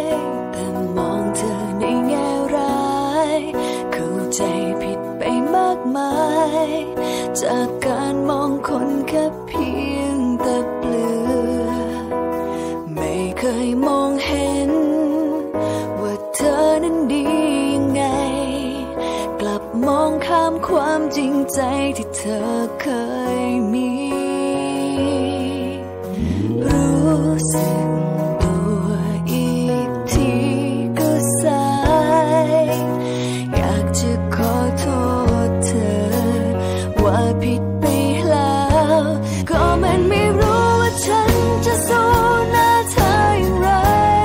แต่มองเธอในแง่ร้ายเข้าใจผิดไปมากมายจากการมองคนแค่เพียงแต่เปลือกไม่เคยมองเห็นว่าเธอนั้นดียังไงกลับมองข้ามความจริงใจที่เธอเคยมีรู้สึกตัวอีกทีก็สายอยากจะขอโทษเธอว่าผิดไปแล้วก็มันไม่รู้ว่าฉันจะสู้หน้าเธออย่างไร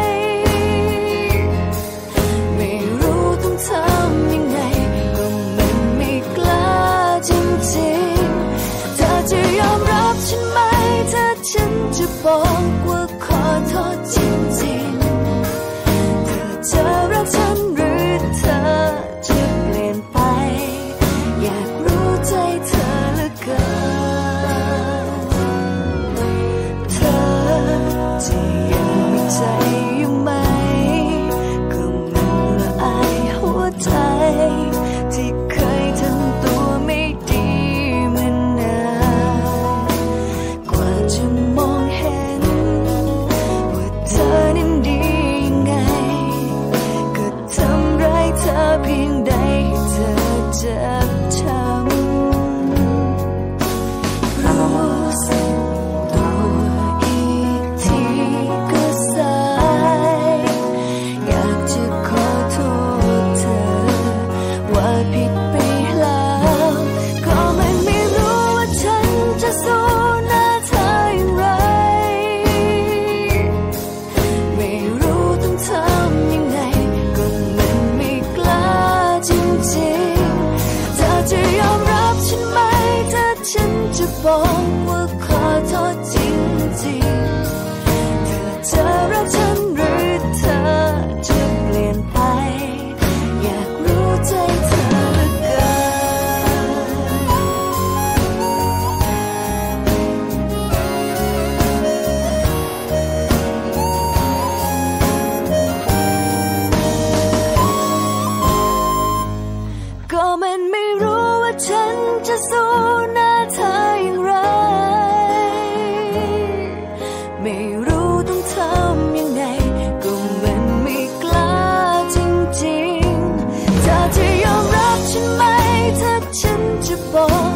ไม่รู้ต้องทำยังไงก็มันไม่กล้าจริงๆเธอจะยอมรับฉันไหมถ้าฉันจะบอกว่าขอโทษจริงๆเธอจะรักฉันหรือเธอจะเปลี่ยนไปอยากรู้ใจเธอเหลือเกินเธอจะยังมีใจอยู่ไหมก็มันละอายหัวใจที่เคยทำตัวไม่ดีมานานกว่าจะมองเห็นว่าเธอนั้นดียังไงก็ทำร้ายเธอเพียงใดให้เธอเจ็บช้ำรู้สึกตัวอีกทีก็สายอยากจะขอโทษเธอว่าผิดไปแล้วก็มันไม่รู้ว่าฉันจะสู้หน้าเธออย่างไรไม่รู้ต้องทำยังไงก็มันไม่กล้าจริงๆเธอจะยอมรับฉันไหมถ้าฉันจะบอกว่าขอโทษจริงๆเธอจะรักฉันหรือเธอจะเปลี่ยนไปอยากรู้ใจเธอเหลือเกินก็มันไม่รู้ว่าฉันจะสู้หน้าเธออย่างไรไม่รู้ต้องทำยังไงก็มันไม่กล้าจริงๆเธอจะยอมรับฉันไหมถ้าฉันจะบอก